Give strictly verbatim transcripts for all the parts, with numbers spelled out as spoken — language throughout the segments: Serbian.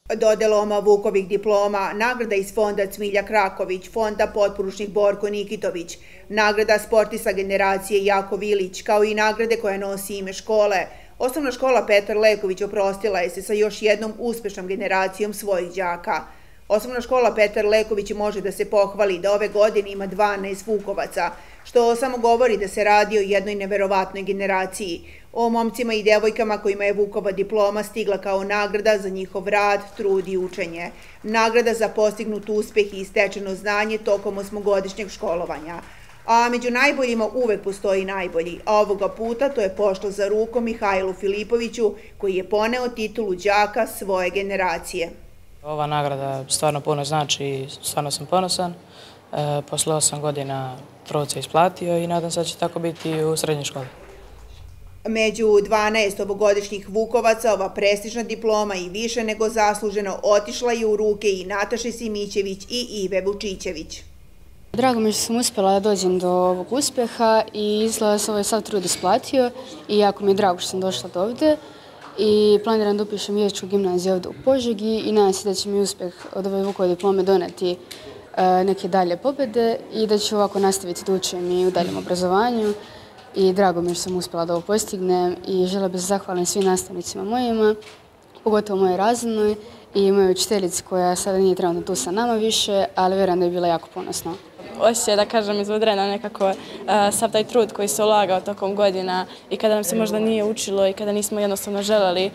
Dodelom Vukovih diploma, nagrada iz fonda Cmiljak Raković, fonda potporučnik Borko Nikitović, nagrada sportista generacije Jako Vilić, kao i nagrade koja nosi ime škole. Osnovna škola Petar Leković oprostila je se sa još jednom uspešnom generacijom svojih đaka. Osnovna škola Petar Leković može da se pohvali da ove godine ima dvanaest Vukovaca, što samo govori da se radi o jednoj neverovatnoj generaciji, o momcima i devojkama kojima je Vukova diploma stigla kao nagrada za njihov rad, trud i učenje, nagrada za postignut uspeh i stečeno znanje tokom osmogodišnjeg školovanja. A među najboljima uvek postoji najbolji, a ovoga puta to je pošlo za rukom Mihajlu Filipoviću, koji je poneo titulu đaka svoje generacije. Ova nagrada stvarno puno znači i stvarno sam ponosan. Posle osam godina trud se isplatio i nadam se da će tako biti i u srednjoj školi. Među dvanaest ovogodišnjih Vukovaca ova prestižna diploma i više nego zasluženo otišla je u ruke i Nataše Simićević i Ive Vučićević. Drago mi je što sam uspjela da dođem do ovog uspeha i izgleda da se ovaj sav trud isplatio i jako mi je drago što sam došla do ovde i planiram da upišem Vijećku gimnaziju ovde u Požegi i nadam se da će mi uspeh od ove Vukove diplome doneti neke dalje pobede i da ću ovako nastaviti da učim i u daljem obrazovanju i drago mi je što sam uspjela da ovo postignem i želela bih se zahvalim svim nastavnicima mojima, pogotovo mojoj razrednoj i mojoj učiteljici koja sada nije trenutno tu sa nama više, ali vjerujem da je bila jako ponosna. Osjećaj, da kažem, izvodrena nekako sav taj trud koji se ulagao tokom godina i kada nam se možda nije učilo i kada nismo jednostavno želeli,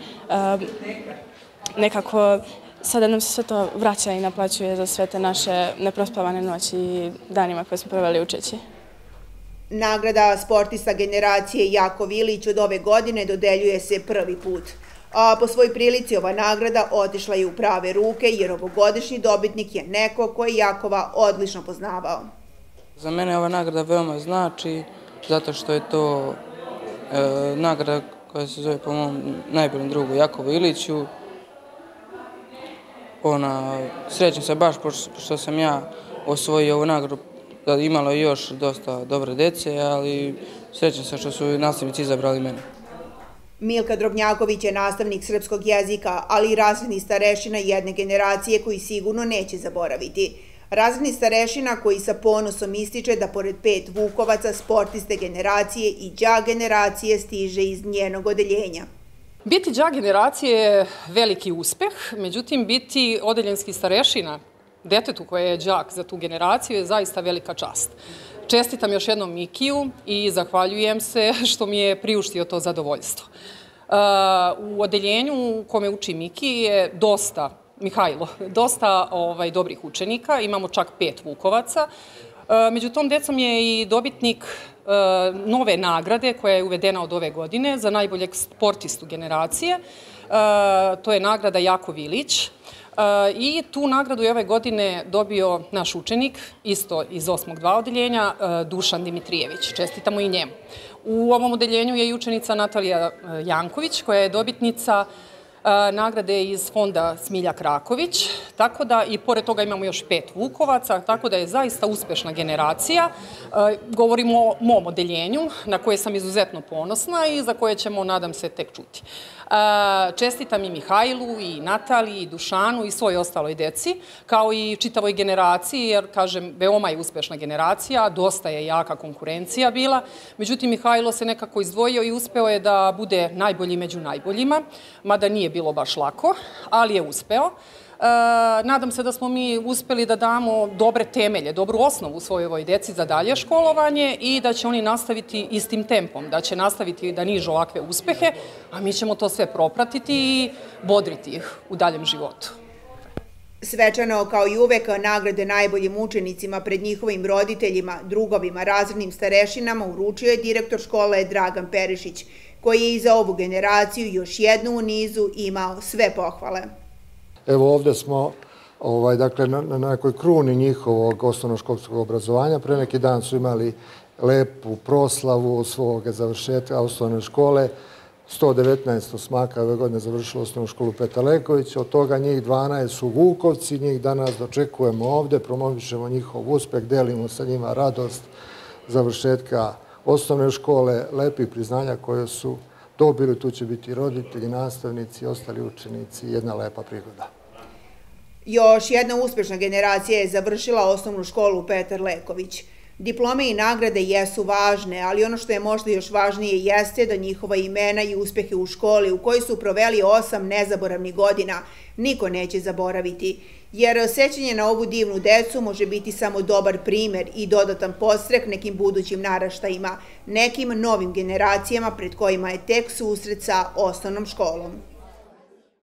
nekako sada nam se sve to vraća i naplaćuje za sve te naše neprospavane noći i danima koje smo proveli učeći. Nagrada sportista generacije Jako Vilić od ove godine dodeljuje se prvi put. A po svoj prilici ova nagrada otišla je u prave ruke jer ovogodišnji dobitnik je neko koji je Jakova odlično poznavao. Za mene ova nagrada veoma znači zato što je to nagrada koja se zove po mom najboljem drugu Jakovu Iliću. Srećem se baš što sam ja osvojio ovu nagradu, da imalo još dosta dobre dece, ali srećem se što su nastavnici izabrali mene. Milka Drobnjaković je nastavnik srpskog jezika, ali i razredni starešina jedne generacije koji sigurno neće zaboraviti. Razredni starešina koji sa ponosom ističe da pored pet Vukovaca sportiste generacije i đak generacije stiže iz njenog odeljenja. Biti đak generacije je veliki uspeh, međutim biti odeljenski starešina detetu koje je đak za tu generaciju je zaista velika čast. Čestitam još jednom Mikiju i zahvaljujem se što mi je priuštio to zadovoljstvo. U odeljenju u kome uči Miki je dosta, Mihajlo, dosta dobrih učenika, imamo čak pet Vukovaca. Među tom decom je i dobitnik nove nagrade koja je uvedena od ove godine za najboljeg sportistu generacije. To je nagrada Jako Vilić. I tu nagradu je ove godine dobio naš učenik, isto iz osmog dva odeljenja, Dušan Dimitrijević. Čestitamo i njemu. U ovom odeljenju je i učenica Natalija Janković, koja je dobitnica nagrade iz fonda Cmiljak Raković, tako da i pored toga imamo još pet Vukovaca, tako da je zaista uspešna generacija. Govorimo o mom odeljenju, na koje sam izuzetno ponosna i za koje ćemo, nadam se, tek čuti. Čestitam i Mihajlu, i Nataliji, i Dušanu, i svoj ostaloj deci, kao i čitavoj generaciji, jer, kažem, veoma je uspešna generacija, dosta je jaka konkurencija bila. Međutim, Mihajlo se nekako izdvojio i uspeo je da bude najbolji među najboljima, mada nije bilo baš lako, ali je uspeo. Nadam se da smo mi uspeli da damo dobre temelje, dobru osnovu svojoj deci za dalje školovanje i da će oni nastaviti istim tempom, da će nastaviti da nižu ovakve uspehe, a mi ćemo to sve propratiti i bodriti ih u daljem životu. Svečano, kao i uvek, nagrade najboljim učenicima pred njihovim roditeljima, drugovima, razrednim starešinama uručio je direktor škole Dragan Perišić, koji je i za ovu generaciju još jednu u nizu imao sve pohvale. Evo ovdje smo na nekoj kruni njihovog osnovnoškolskog obrazovanja. Pre neki dan su imali lepu proslavu svog završetka osnovne škole. sto devetnaest osmaka ove godine završilo osnovnu školu Petar Leković. Od toga njih dvanaest su Vukovci. Njih danas dočekujemo ovdje, promovišemo njihov uspeh, delimo sa njima radost završetka osnovne škole, lepi priznanja koje su dobili. Tu će biti roditelji, nastavnici, ostali učenici. Jedna lepa prigoda. Još jedna uspešna generacija je završila osnovnu školu Petar Leković. Diplome i nagrade jesu važne, ali ono što je možda još važnije jeste da njihova imena i uspehe u školi u kojoj su proveli osam nezaboravnih godina niko neće zaboraviti, jer sećanje na ovu divnu decu može biti samo dobar primer i dodatan podstrek nekim budućim naraštajima, nekim novim generacijama pred kojima je tek susret sa osnovnom školom.